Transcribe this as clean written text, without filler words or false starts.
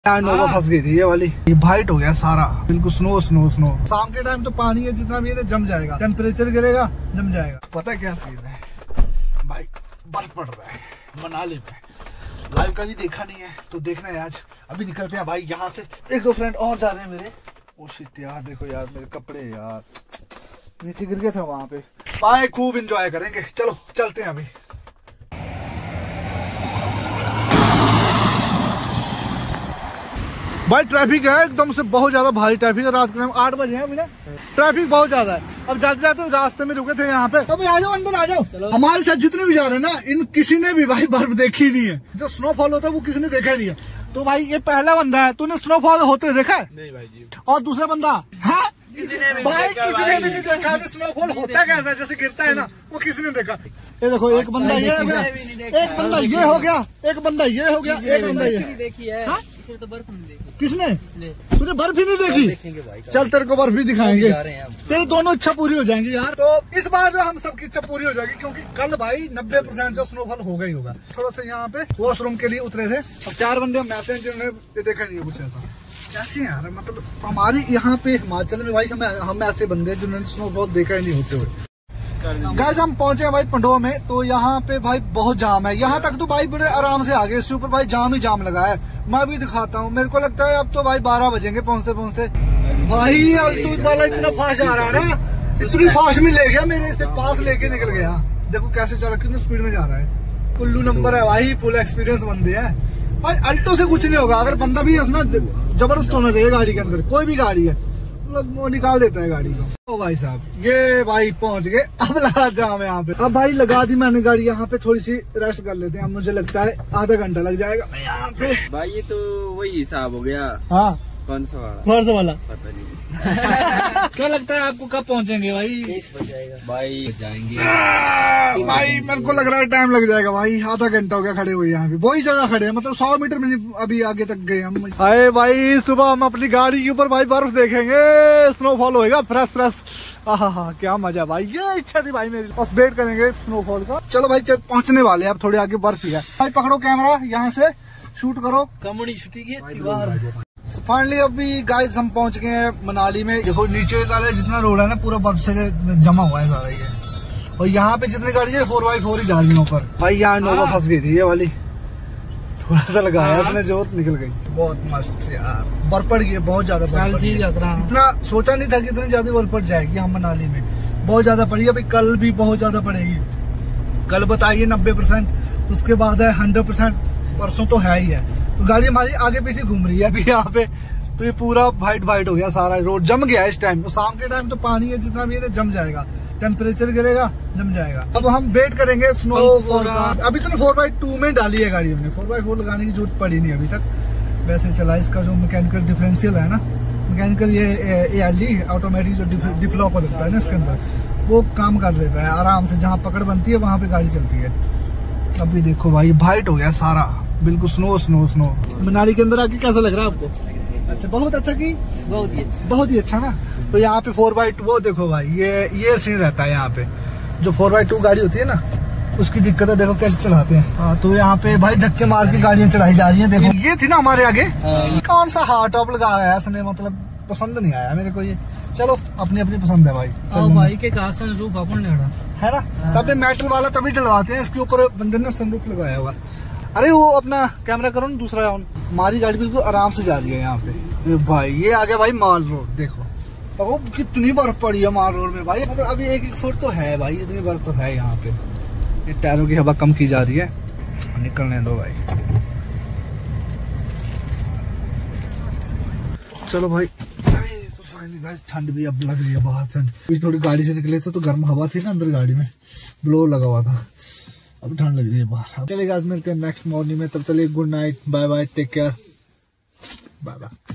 नोवा फंस गई थी ये वाली, ये वाइट हो गया सारा, बिल्कुल स्नो स्नो स्नो। शाम के टाइम तो पानी है जितना भी है जम जाएगा, टेम्परेचर गिरेगा जम जाएगा। पता क्या सीन है भाई, बर्फ पड़ रहा है मनाली में, लाइव कभी देखा नहीं है तो देखना है आज। अभी निकलते हैं भाई यहाँ से। एक दो फ्रेंड और जा रहे हैं मेरे। ओ शिट यार, देखो यार मेरे कपड़े यार नीचे गिर गया था वहां पे। भाई खूब एंजॉय करेंगे, चलो चलते हैं अभी। भाई ट्रैफिक है एकदम से, बहुत ज्यादा भारी ट्रैफिक है। रात के टाइम 8 बजे है अभी ना, ट्रैफिक बहुत ज्यादा है। अब जाते जाते रास्ते में रुके थे यहाँ पे। अब आ जाओ अंदर आ जाओ। हमारे साथ जितने भी जा रहे हैं ना, इन किसी ने भी भाई बर्फ देखी नहीं है। जो स्नोफॉल होता है वो किसी ने देखा नहीं है। तो भाई ये पहला बंदा है, तूने स्नोफॉल होते देखा है? नहीं भाई जी। और दूसरा बंदा है किसी ने भी नहीं देखा। स्नोफॉल होता कैसा, जैसे गिरता है ना, वो किसी ने देखा। ये देखो एक बंदा ये हो गया, एक बंदा ये हो गया, एक बंदा ये हो गया, एक बंदा ये देखी है। तो बर्फ नहीं देखी। किसने? तूने बर्फ ही नहीं देखी? चल तेरे को बर्फ भी दिखाएंगे, तेरी दोनों इच्छा पूरी हो जाएंगी यार। तो इस बार जो हम सबकी इच्छा पूरी हो जाएगी, क्योंकि कल भाई 90% जो स्नोफॉल होगा ही होगा। थोड़ा सा यहाँ पे वॉशरूम के लिए उतरे थे। अब 4 बंदे हम ऐसे हैं जिन्होंने देखा नहीं है कुछ ऐसा। कैसे यार, मतलब हमारे यहाँ पे हिमाचल में भाई हम ऐसे बंदे जिन्होंने स्नोफॉल देखा ही नहीं होते हुए। गाइस हम पहुंचे हैं भाई पंडो में, तो यहाँ पे भाई बहुत जाम है। यहाँ तक तो भाई बड़े आराम से आ गए, इसके ऊपर भाई जाम ही जाम लगा है। मैं भी दिखाता हूँ, मेरे को लगता है अब तो भाई 12 बजेंगे पहुँचते पहुँचते। भाई अल्टूज वाला इतना फास्ट आ रहा है ना, इतनी फास्ट में ले गया, मेरे से पास लेके निकल गया। देखो कैसे चला, कितनी स्पीड में जा रहा है। कुल्लू नंबर है भाई, फुल एक्सपीरियंस बंदे है भाई। अल्टो से कुछ नहीं होगा, अगर बंदा भी ना जबरदस्त होना चाहिए गाड़ी के अंदर। कोई भी गाड़ी है मतलब वो निकाल देता है गाड़ी को। ओ भाई साहब ये भाई पहुंच गए, अब लगा जाम यहाँ पे। अब भाई लगा दी मैंने गाड़ी यहाँ पे, थोड़ी सी रेस्ट कर लेते हैं। अब मुझे लगता है आधा घंटा लग जाएगा यहाँ पे। भाई ये तो वही हिसाब हो गया। हाँ कौन सा वाला पता नहीं। क्या लगता है आपको कब पहुंचेंगे भाई? 1 बज जाएगा भाई, जाएंगे भाई। मेरे को लग रहा है टाइम लग जाएगा भाई, आधा घंटा हो गया खड़े हुए यहाँ पे। वही जगह खड़े हैं, मतलब 100 मीटर में अभी आगे तक गए हम। अरे भाई सुबह हम अपनी गाड़ी के ऊपर भाई बर्फ देखेंगे, स्नोफॉल होएगा फ्रेश फ्रेश। हाँ क्या मजा भाई, ये इच्छा थी भाई मेरी। बस वेट करेंगे स्नोफॉल का। चलो भाई पहुंचने वाले हैं, अब थोड़े आगे बर्फ ही है भाई। पकड़ो कैमरा, यहाँ से शूट करो। कमुनी छुट्टी फाइनली अभी गाइस हम पहुंच गए हैं मनाली में। देखो नीचे वाला जितना रोड है ना, पूरा बर्फ से जमा हुआ है सारा ये। और यहाँ पे जितनी गाड़ी है 4x4 ही जा रही है ऊपर। भाई यहाँ नोवा फंस गई थी ये वाली, थोड़ा सा लगाया उसने, जोर निकल गई। बहुत मस्त यार, बर्फ पड़ गई है बहुत ज्यादा। इतना सोचा नहीं था कि इतनी ज्यादा बर्फ पड़ जाएगी यहाँ मनाली में, बहुत ज्यादा पड़ी। अभी कल भी बहुत ज्यादा पड़ेगी। कल बताइए 90%, उसके बाद है 100%, परसों तो है ही है। तो गाड़ी हमारी आगे पीछे घूम रही है अभी यहाँ पे। तो ये पूरा वाइट हो गया सारा रोड, जम गया इस टाइम। तो शाम के टाइम तो पानी है जितना भी है जम जाएगा, टेम्परेचर गिरेगा जम जाएगा। अब हम वेट करेंगे स्नोफॉल का। अभी तो 4x2 में डाली है गाड़ी हमने, 4x4 लगाने की जरूरत पड़ी नहीं अभी तक। वैसे चला इसका जो मैकेनिकल डिफरेंशियल है ना, मैकेनिकल ये ALD ऑटोमेटिक जो डिफ्लॉक होता है ना इसके अंदर, वो काम कर लेता है आराम से। जहाँ पकड़ बनती है वहां पे गाड़ी चलती है। अभी देखो भाई वाइट हो गया सारा, बिल्कुल स्नो स्नो स्नो। मनाली के अंदर आके कैसा लग रहा है आपको? अच्छा बहुत अच्छा की बहुत ही अच्छा ना। तो यहाँ पे 4x2 वो देखो भाई, ये सीन रहता है यहाँ पे। जो 4x2 गाड़ी होती है ना, उसकी दिक्कत है। देखो कैसे चलाते हैं। हाँ तो यहाँ पे भाई धक्के मार के गाड़ियां चढ़ाई जा रही हैं। देखो ये थी ना हमारे आगे, कौन सा हार्ड टॉप लगाया है इसने, मतलब पसंद नहीं आया मेरे को ये। चलो अपनी अपनी पसंद है भाई। भाई के सनरूफ अपन है ना, तब मेटल वाला तभी डलवाते हैं। इसके ऊपर बंदे ने सनरूफ लगाया हुआ। अरे वो अपना कैमरा करो ना दूसरा ऑन। हमारी गाड़ी बिल्कुल आराम से जा रही है यहाँ पे। भाई ये आ गया भाई माल रोड। देखो कितनी बर्फ पड़ी है माल रोड में भाई, मतलब अभी 1-1 फुट तो है भाई, इतनी बर्फ तो है यहाँ पे। ये टायरों की हवा कम की जा रही है, निकलने दो भाई। चलो भाई तो फाइनली ठंड भी अब लग रही है, बहुत ठंड। थोड़ी गाड़ी से निकले थे तो गर्म हवा थी ना अंदर गाड़ी में, ब्लोअर लगा हुआ था। अब ठंड लग रही है बाहर। चलिए गाइस मिलते हैं नेक्स्ट मॉर्निंग में, तब चलिए good night, bye bye, take care, bye bye.